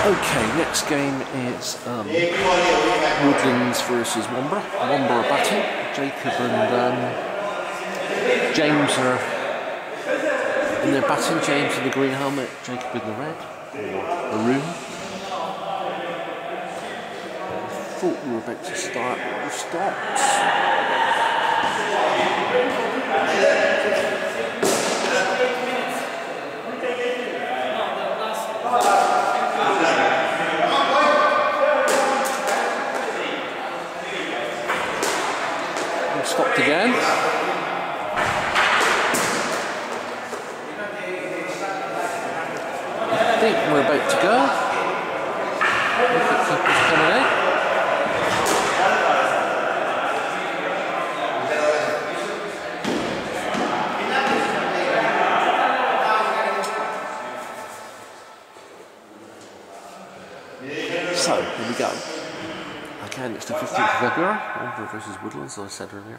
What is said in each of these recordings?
Okay, next game is Woodlands versus Womber. Womber are batting. Jacob and James are in their batting. James in the green helmet, Jacob in the red or maroon. I thought we were about to start, but we stopped. Stopped again. I think we're about to go. Wicketkeeper's coming out. So, here we go. Again, it's the 15th of February, Womber versus Woodlands, as I said earlier.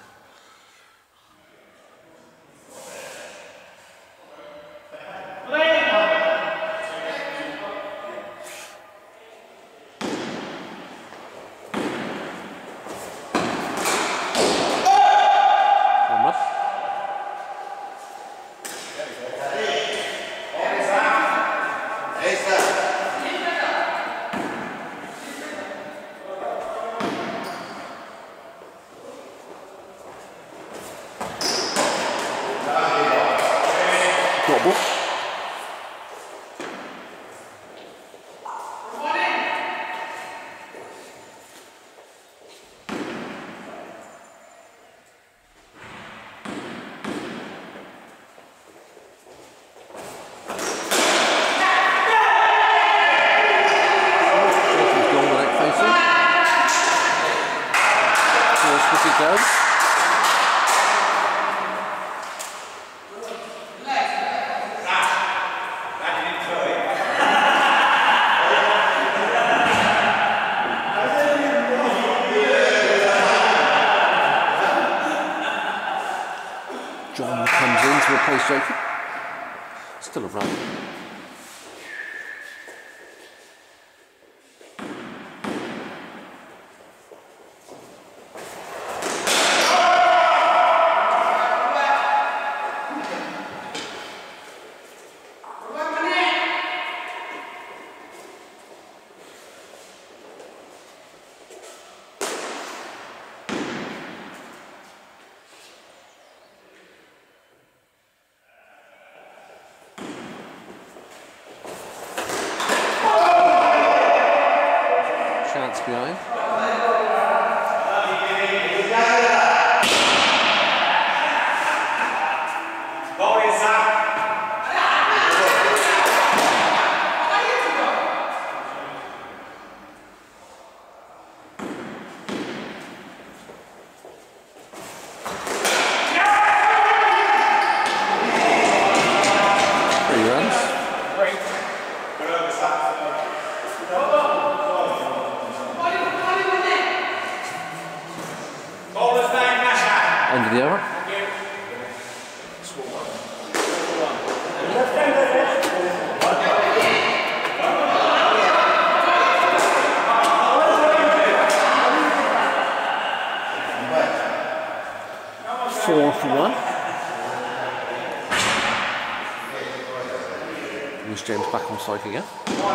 John comes in to replace Jacob. Still a run. Chance behind. End of the over. 4 for 1. Reece James back on side again.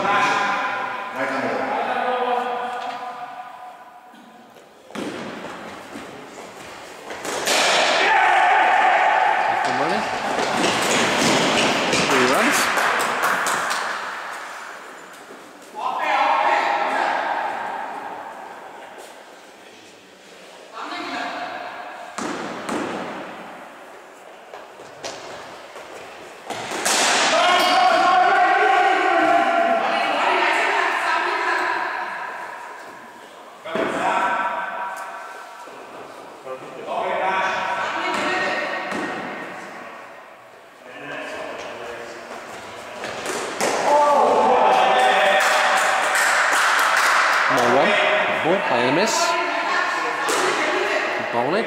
Ball, play and miss. Good bowling.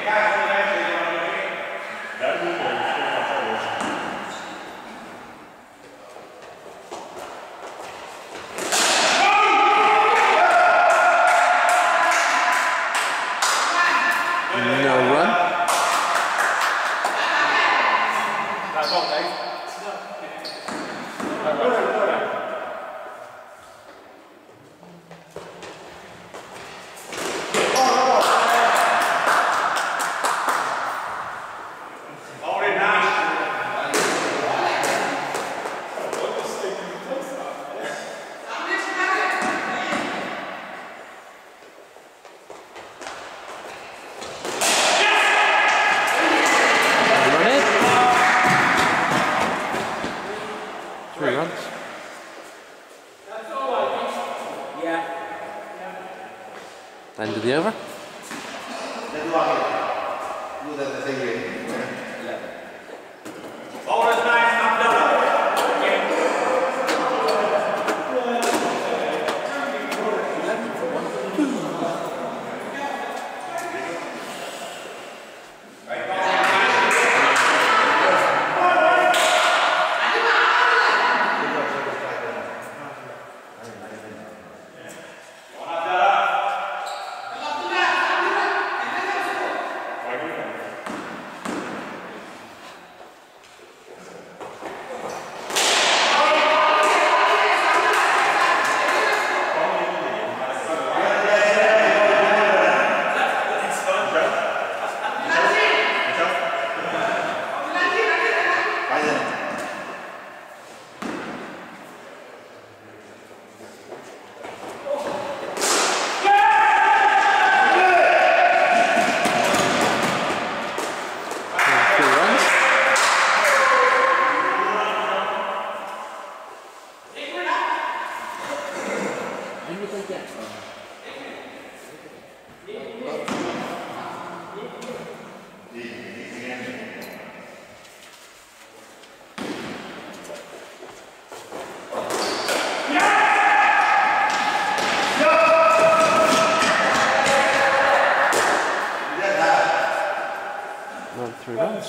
3 runs.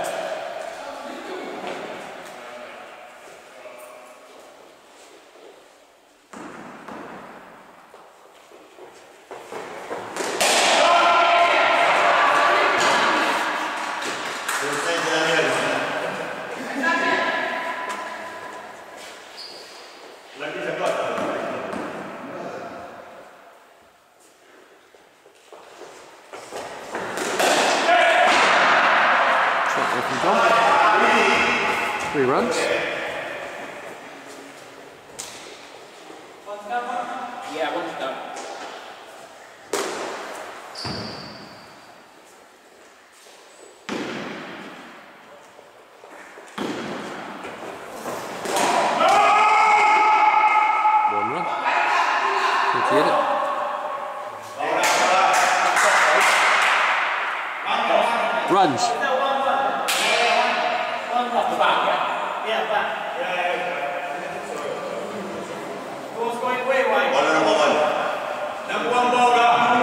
From John. 3 runs. Yeah, one's done. One run. Can't hit it. Runs. Off the back, yeah? Yeah, back. Ball's going way wide. Number 1 bowler.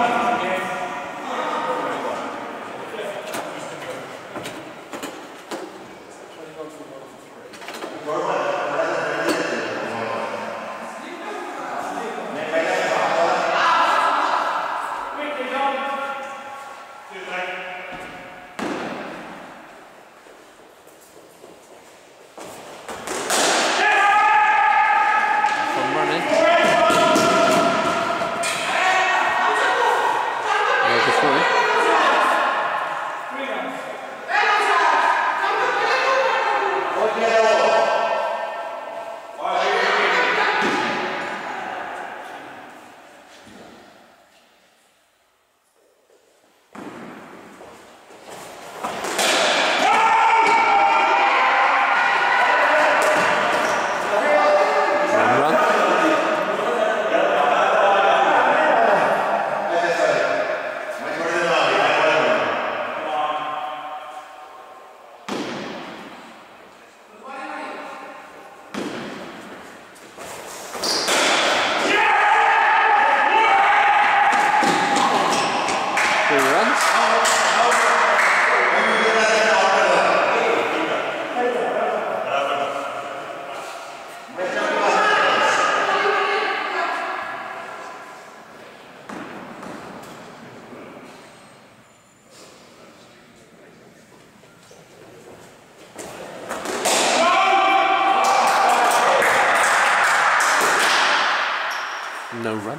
No run.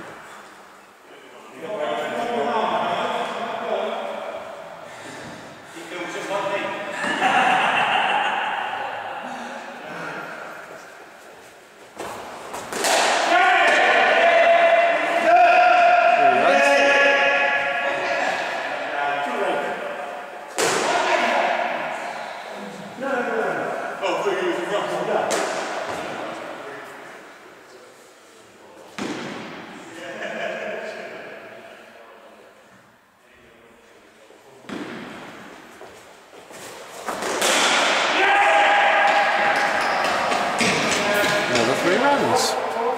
runs.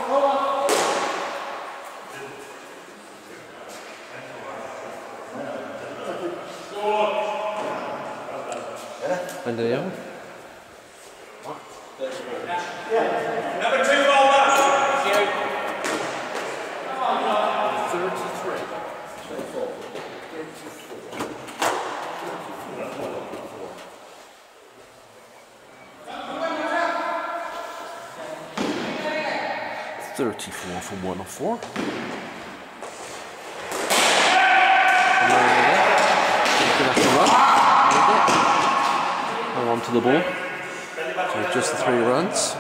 And the other. Number 2 bowler. 33. 34 from 104. Gonna have to run. Hold on to the ball. So just the 3 runs.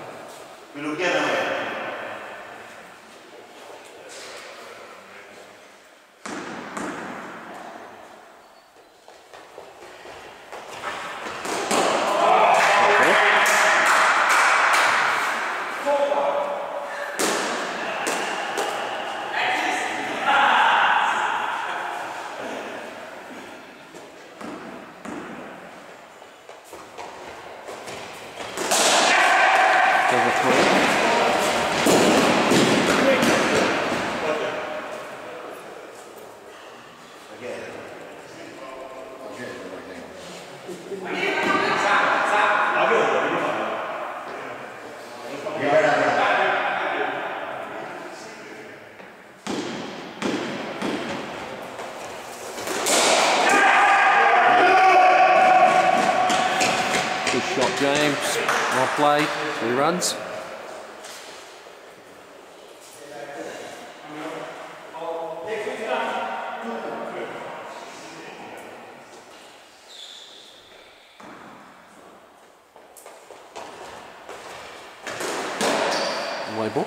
Good shot, James. Well played. 3 runs. Away ball.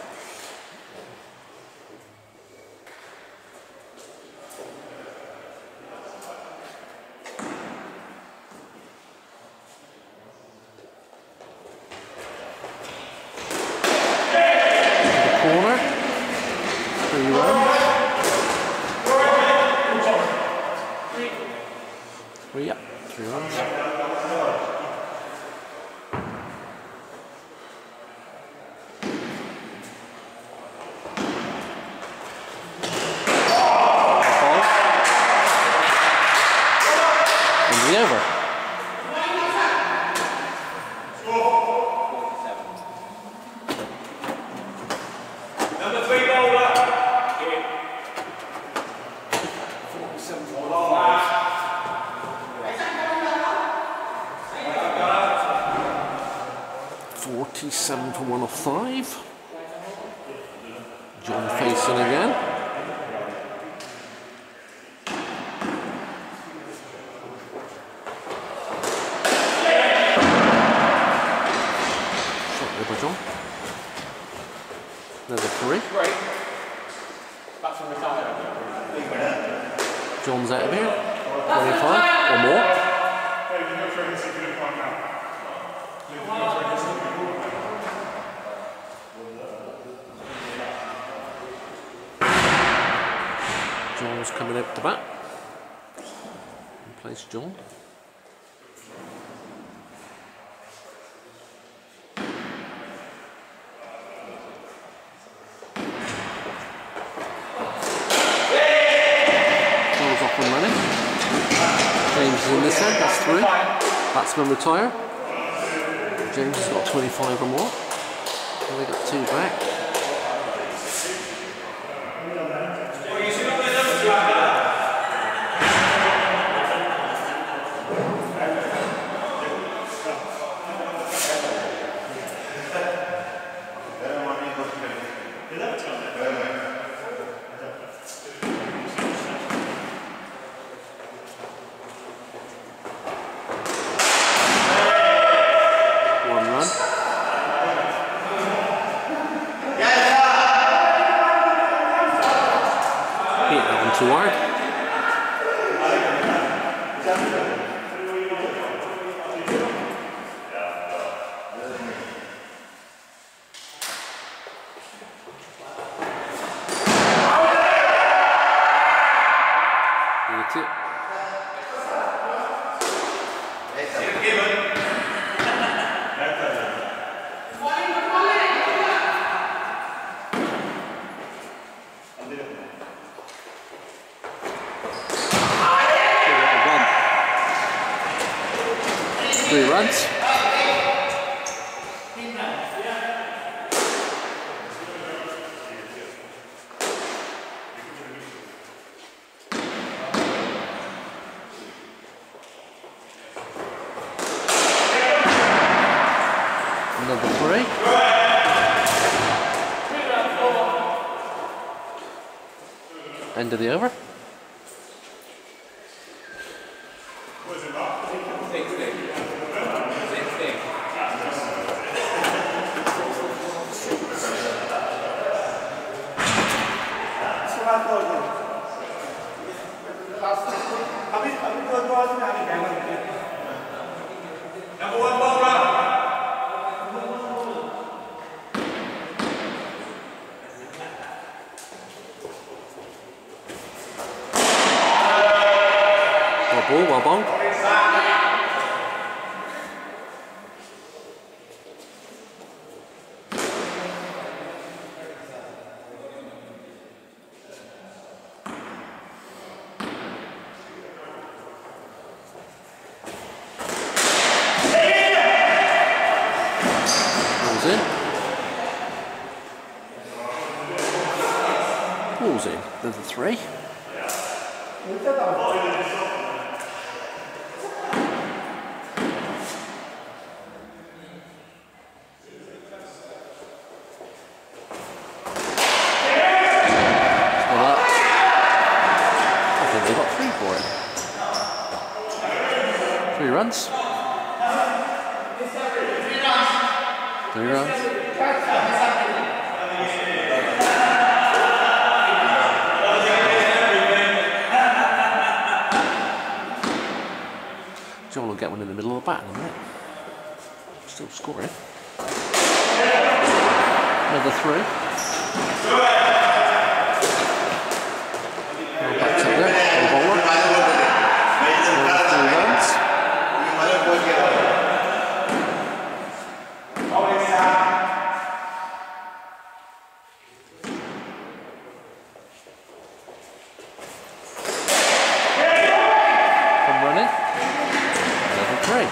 Corner, 3 runs. 3, yeah, 3 runs. And the over. Number 3 bowler. 47 to 105. John facing again. Shot there by John. Another 3. John's out of here. 25 or more. John's coming out to bat. Replace John. John's off and running. James is in this end, that's 3. Batsman retire. James has got 25 or more. And they got 2 back. Too hard. That's it. 3 runs. Another 3. End of the over. Number 1 ball run. Well ball. Ball's in. Ball's in. There's a 3. They got 3 for it. 3 runs. 3 runs. John will get one in the middle of the bat in a minute. Still scoring. Another 3. Back up there. Bowler. 3 runs. Come running. Another 3.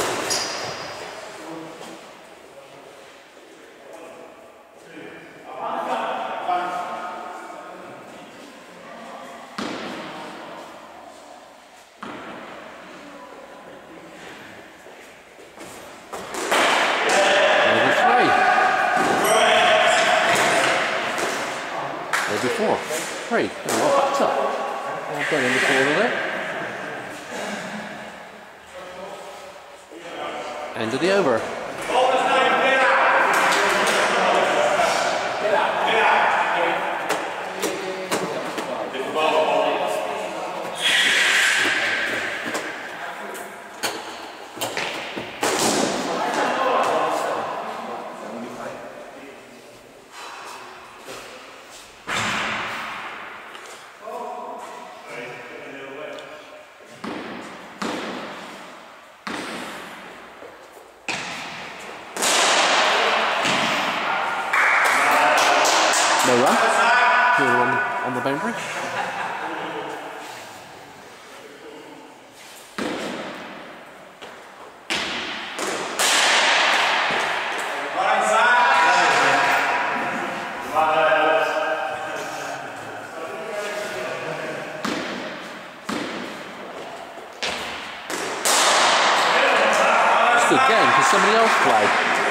Before 3. Oh, well backed up. Well done in the corner there. End of the over. No run. Here on the boundary. It's good game because somebody else played.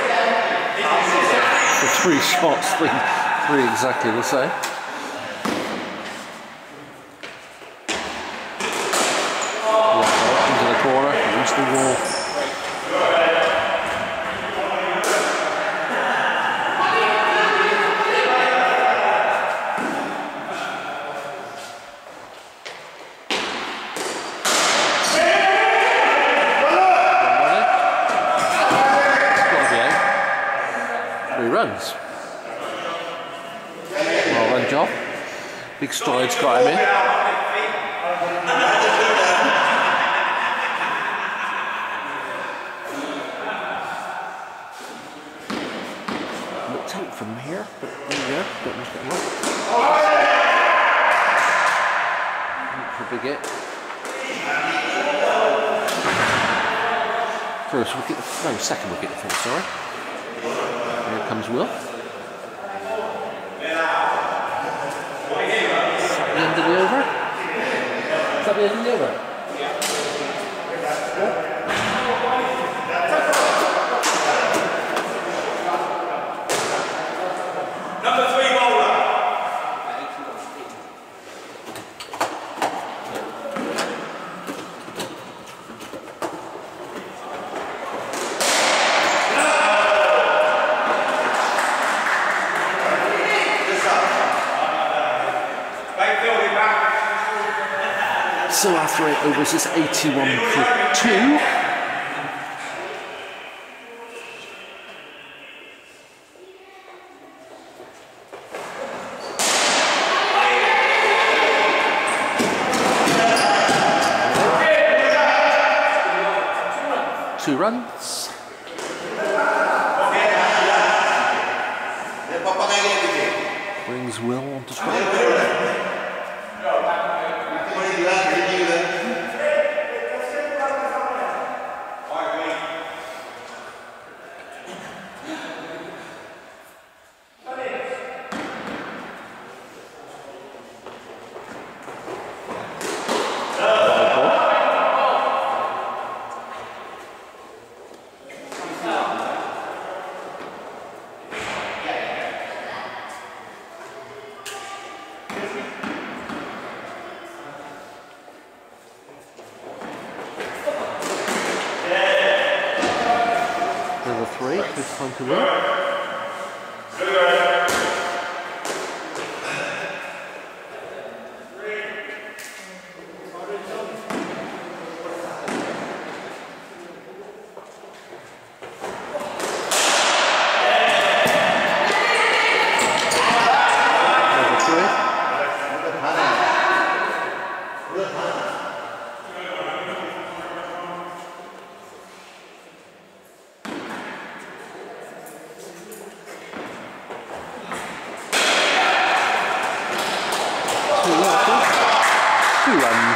For 3 shots, 3 exactly the same. Into the corner, against the wall. It's got to be out. 3 runs. Well run job. Big strides got him in. Looked out from here, but there you go. Don't miss it wrong. Look for big hit. First wicket, no, second wicket defence, sorry. Here comes Will. Is that the end of the over? Is that the end of the over? So after 8 overs, it's 81 for 2. Two runs. Brings Will on to strike. This time to Will. Two runs.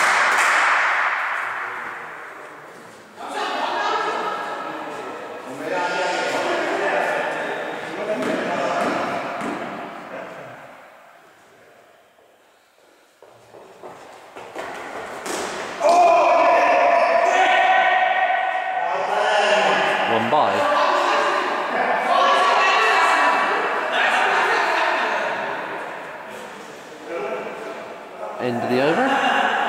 One by. End of the over.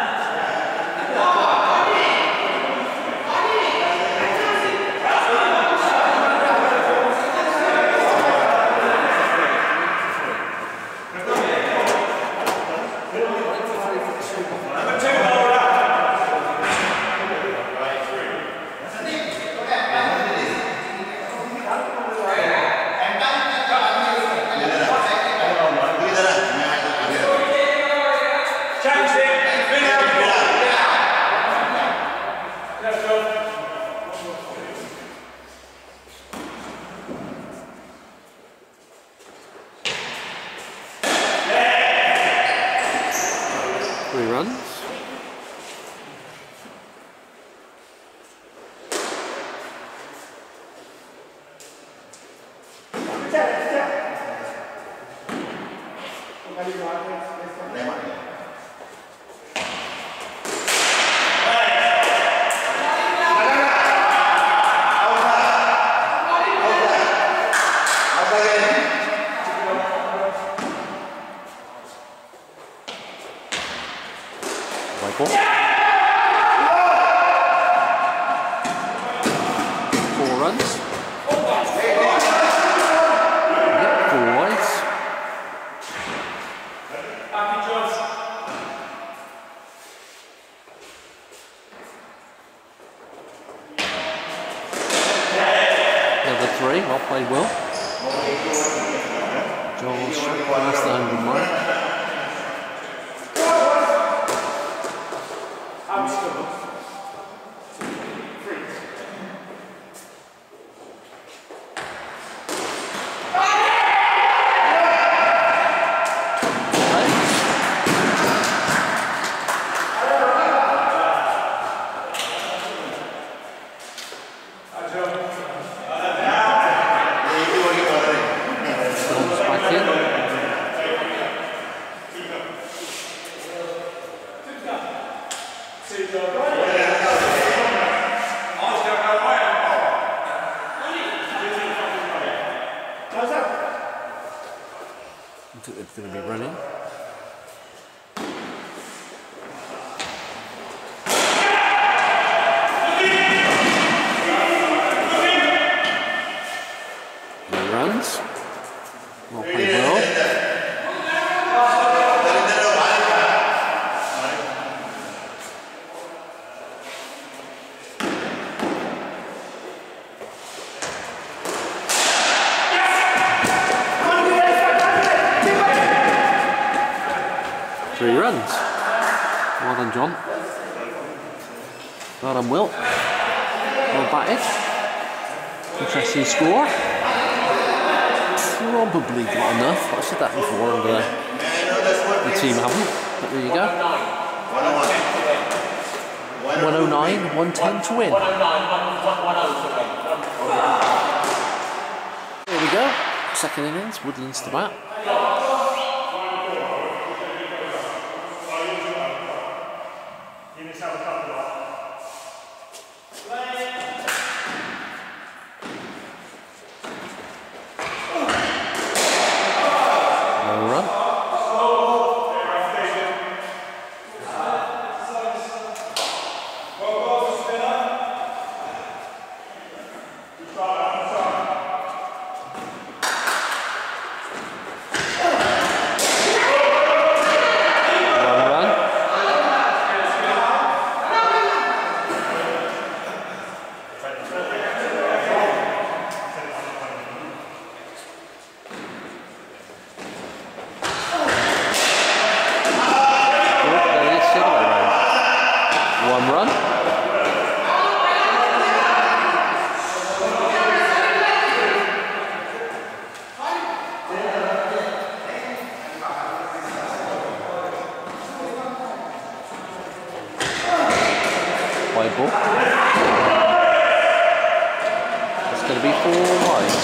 Three runs. Michael. 4 runs. Yep, 4 wides. Another 3, well played, Will. Joel's past the 100 mark. runs. Well done, John. Well done, Will. Well batted. Interesting score. Probably got enough. I said that before, and the team haven't. But there you go. 109, 110 to win. There we go. Second innings, Woodlands to bat. Ball. It's going to be 4 wides.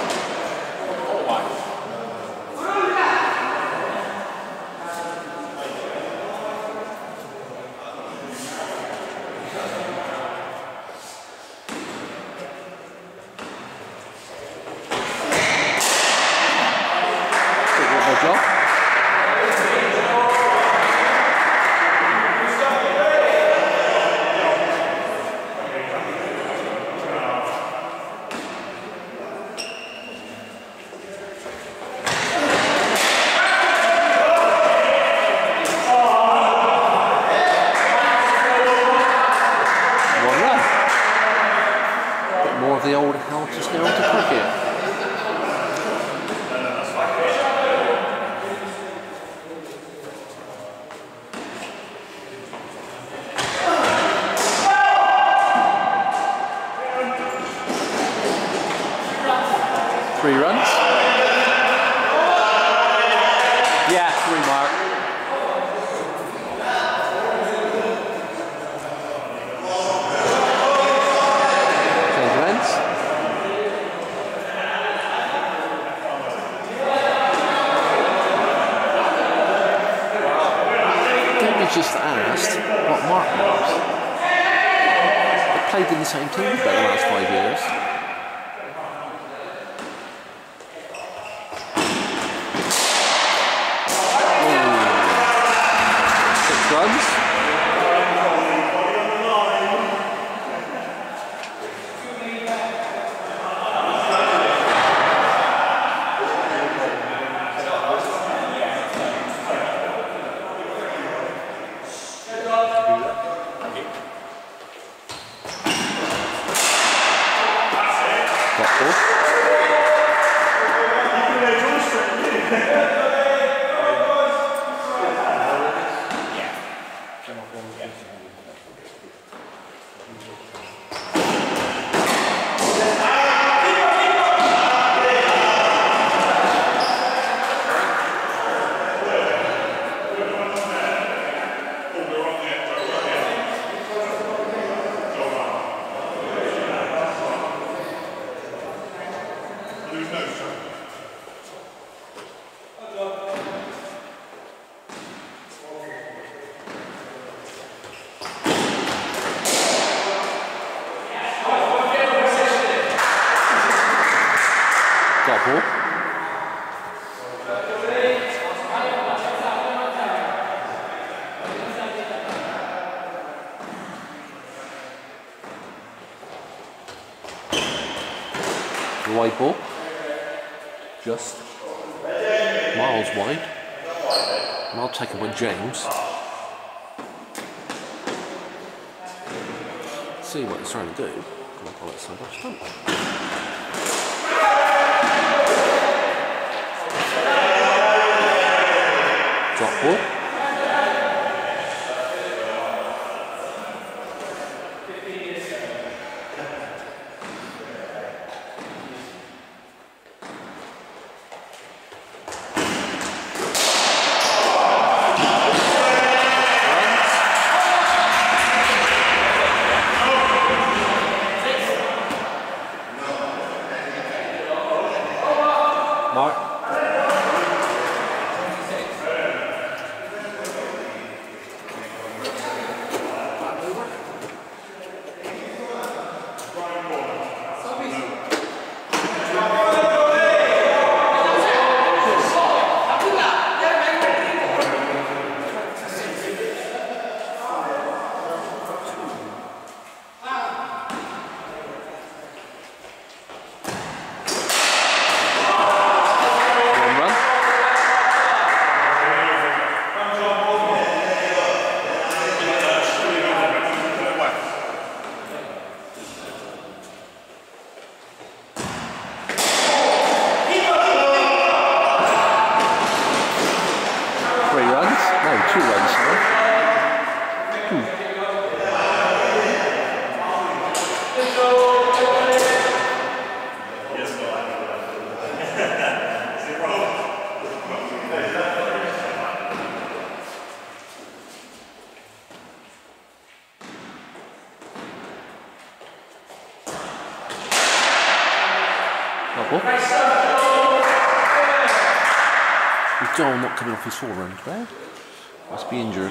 3 runs. Yeah, 3 mark. Change of ends. David just asked what Mark was. They played in the same team for the last 5 years. Runs. Double. Wide ball. Just miles wide. And I'll take it with James. See what it's trying to do. I'll pull it side off stump. Drop ball. Double. Joel not coming off his forehand there. Must be injured.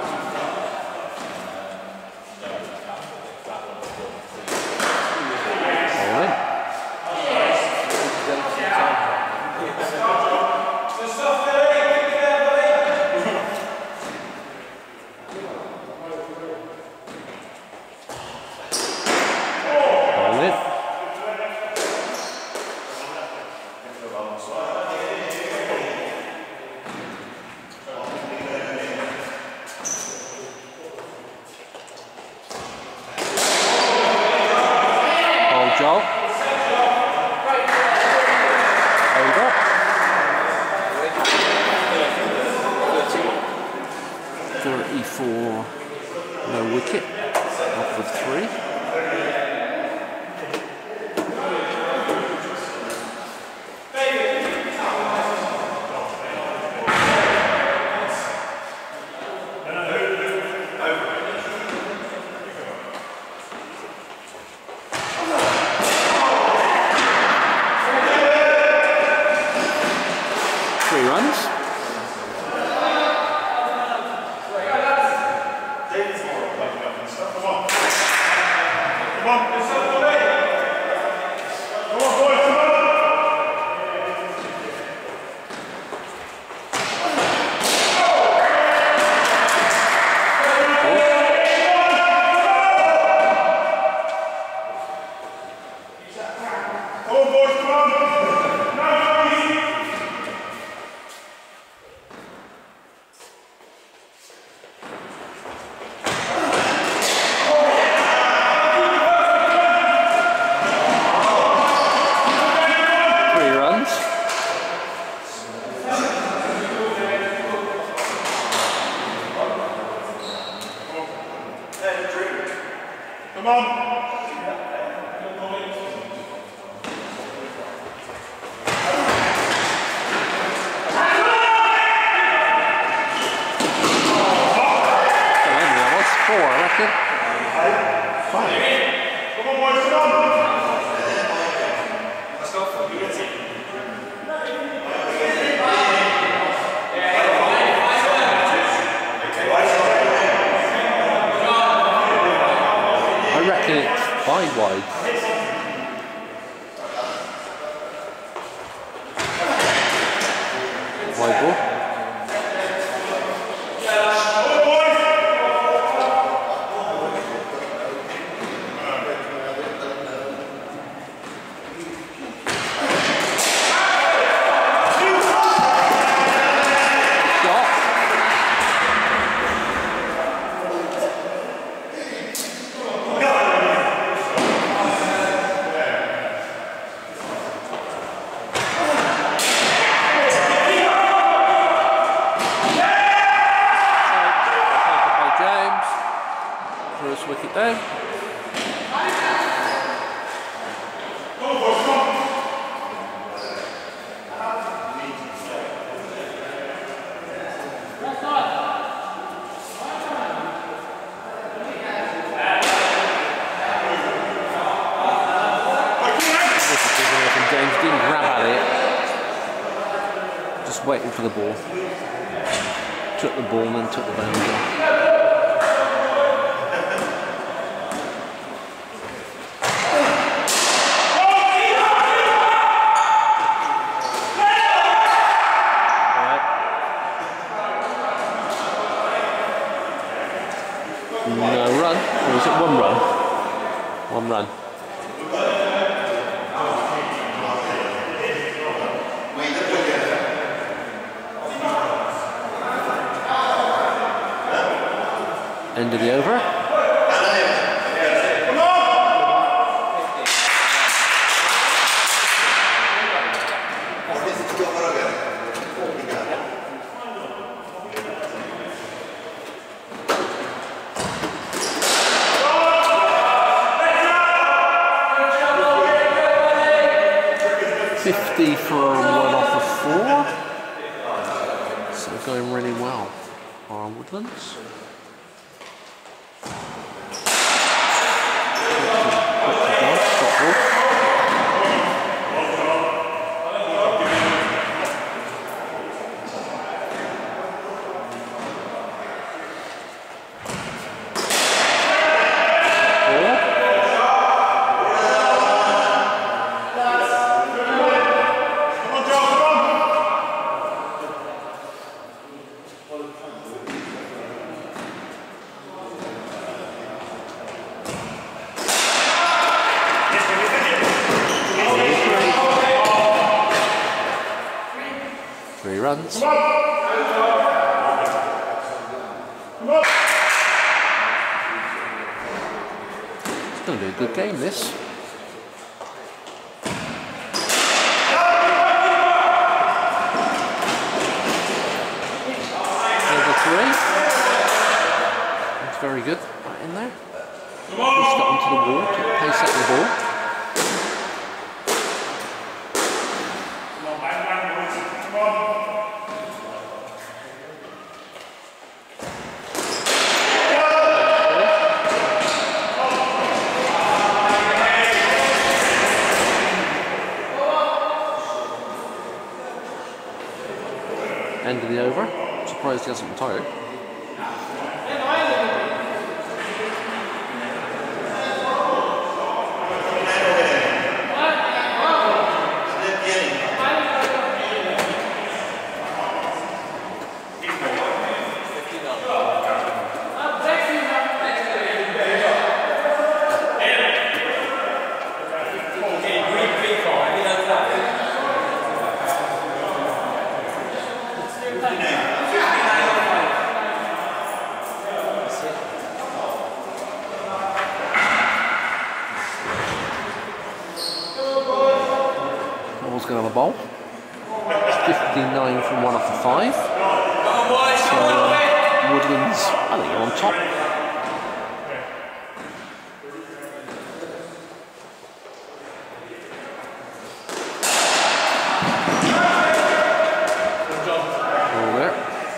All in. Joel. Over. 34. No wicket. Off of 3. Runs. Come on. Four, I reckon. 5. Come on, boys, come on. Let's go for it. I reckon it's 5 wide. Wide ball. First wicket down. James didn't grab at it, just waiting for the ball. Took the ball and then took the boundary. No run, or was it 1 run? 1 run. End of the over. $50 for 1 off of 4. So going really well. Our Woodlands. runs. It's going to be a good game, this. It's very good, right in there. Pushed it onto the wall, keep the pace at the ball. End of the over. I'm surprised he hasn't retired. Going to have a bowl. 59 from 1 off the 5. So Woodlands, I think you're on top. All there.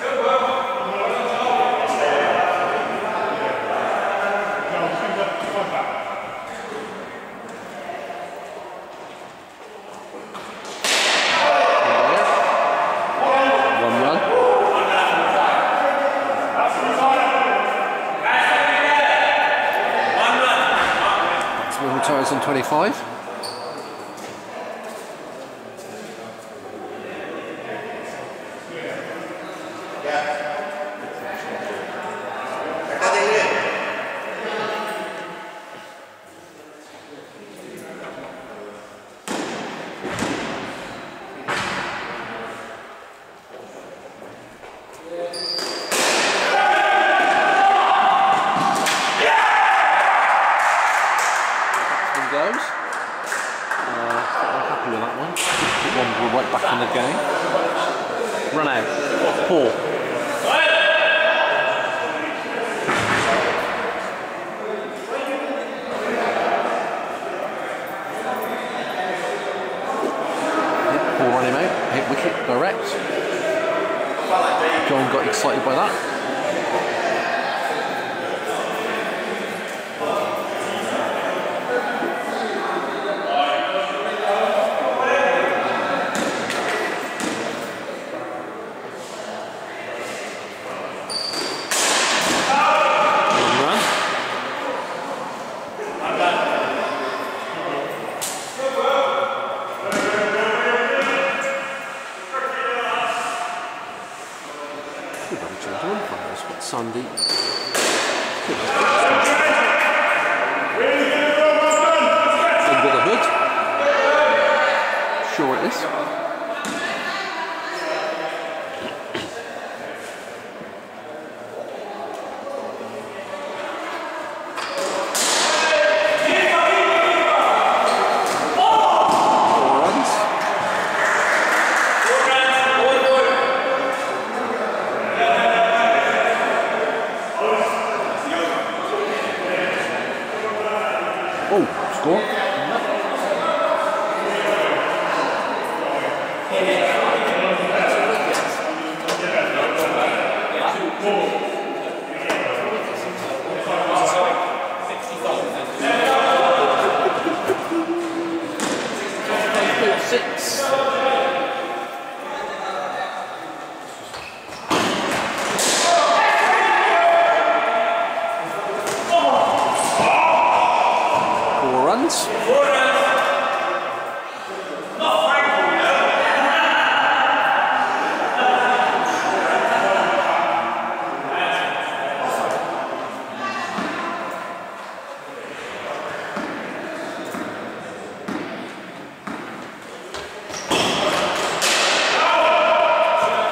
Retires on 25. Goes. I'm happy with that one. We're right back in the game. Run out. Paul. Paul running out. Hit wicket direct. John got excited by that. Sunday. Under the hood. Sure it is. 4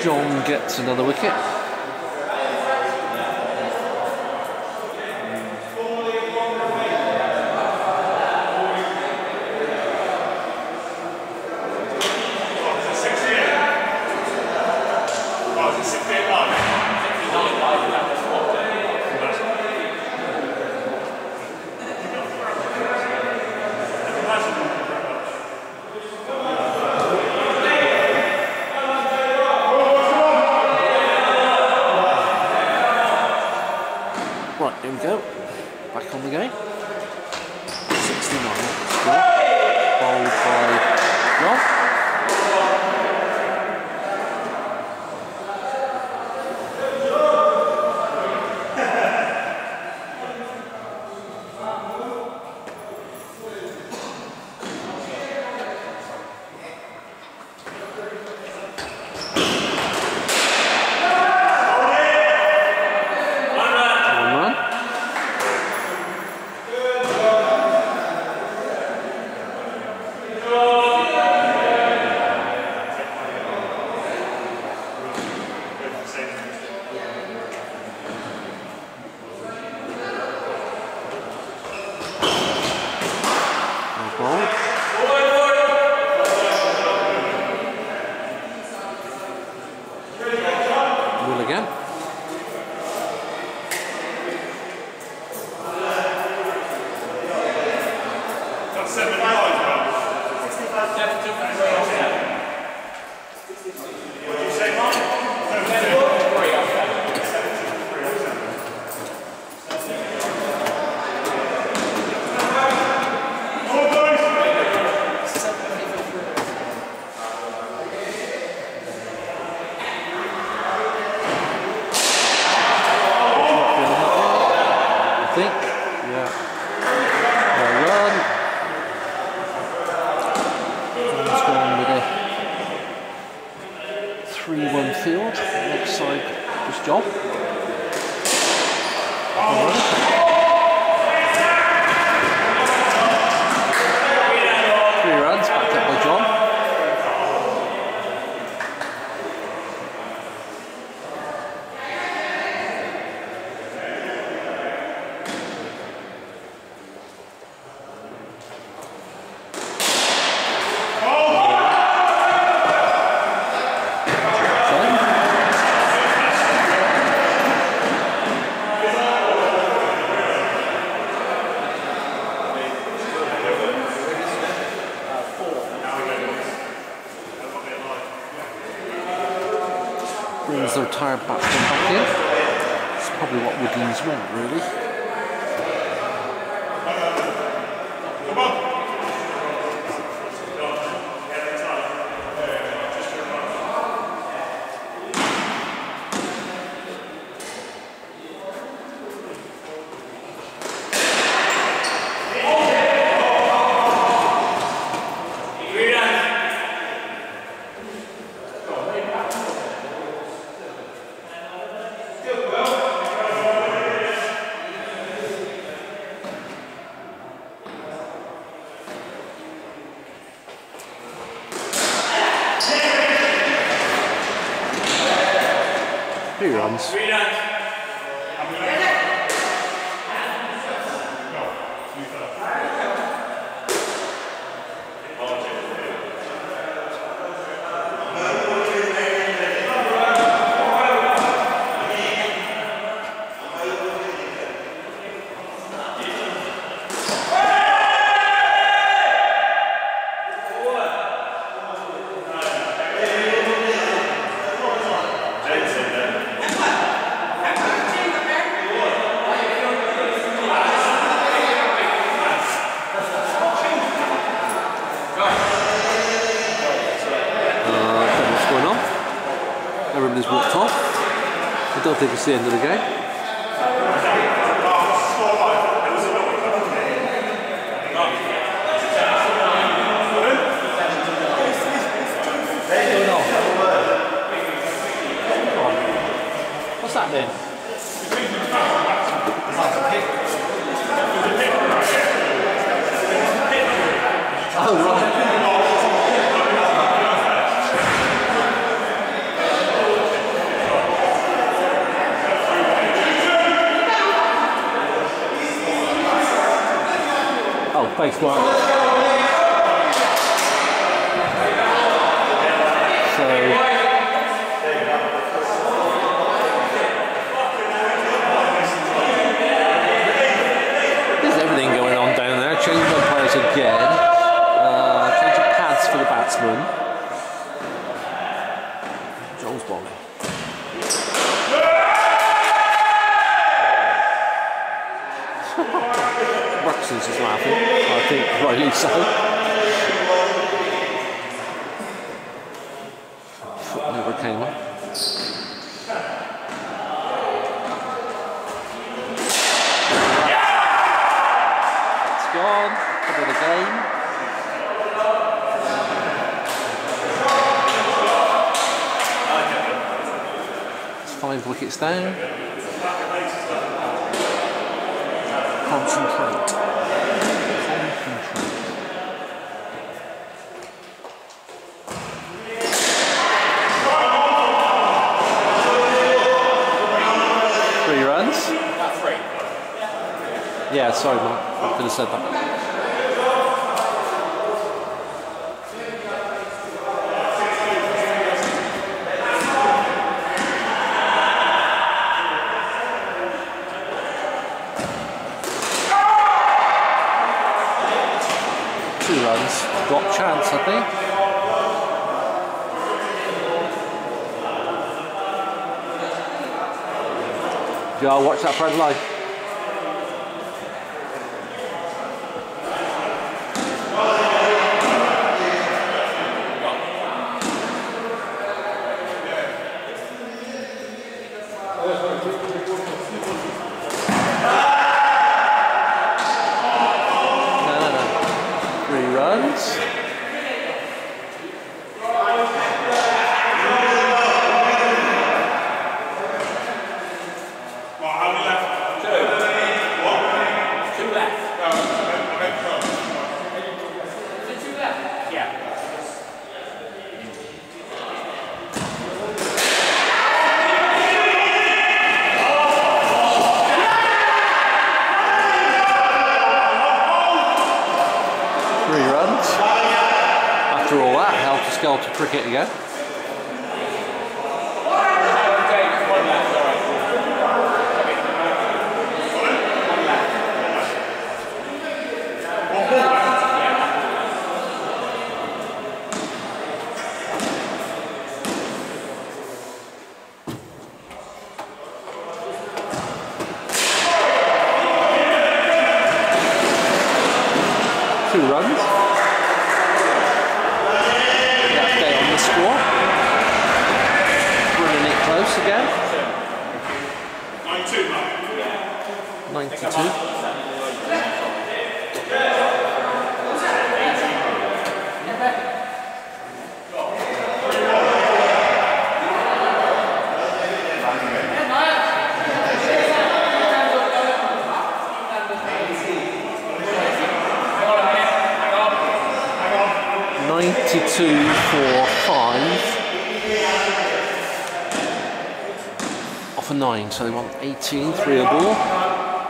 John gets another wicket. Right, here we go. Back on the game. 69 score. Bowled by John. Will again. Got 75, bro. 65. What did you say, Mark? 72. Field, next side just John. 3 runs, backed up by John. Brings the retired batsman back in. It's probably what Woodlands want, really. He runs. Everybody's walked off. I don't think it's the end of the game. What's that then? Oh, right. Thanks, Mark. So there's everything going on down there. Change of umpires again. Change of pads for the batsman. Joel's bowling. Ruxton's is laughing, I think rightly so. Foot never came up. It's gone, cover the game. It's 5 wickets down. Concentrate. Yeah, sorry, Mark. I could have said that. Two runs. Got chance, I think. Go watch that Fred live. After all that, helter-skelter cricket again. Two runs. Running it close again. 92. 92 for 5. Off a 9, so they want 18, 3 a ball.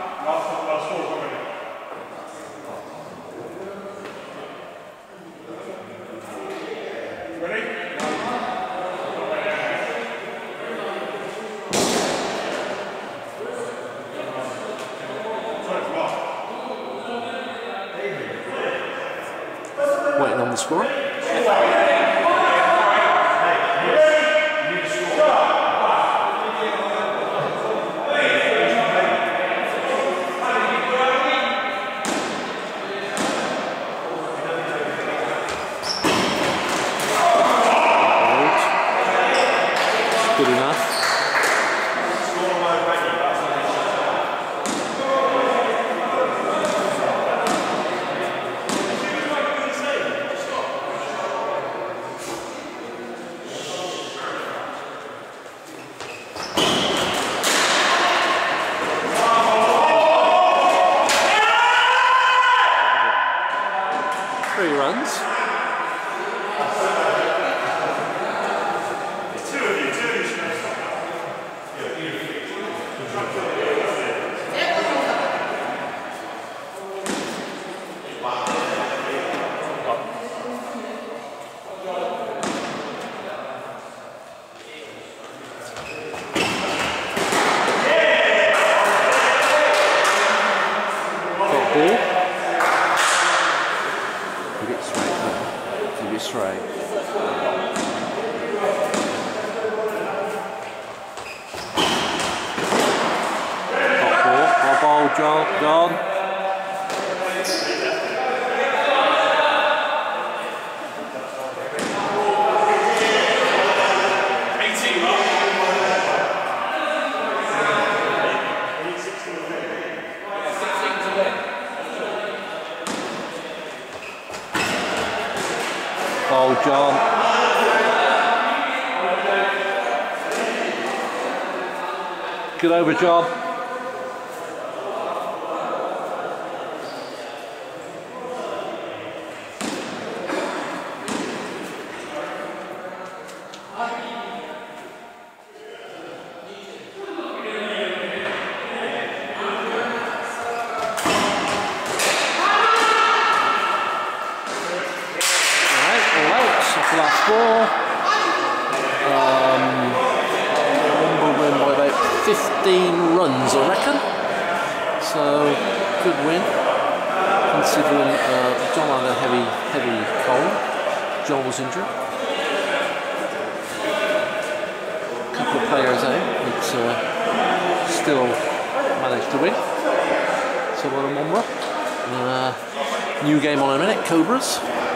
Waiting on the score. 3 runs. Wow. service tray. Hot ball, John. Ball, John. Good over, John. Last ball. Womber win by about 15 runs, I reckon. So good win, considering John had a heavy cold. John was injured. A couple of players out, but still managed to win. So well done, Womber. New game on in a minute, Cobras.